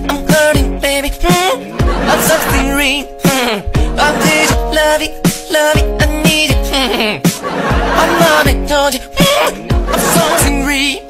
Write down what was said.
I'm hurting, baby. I'm something real. I need you, love it, I need it. My mommy told you I'm something real.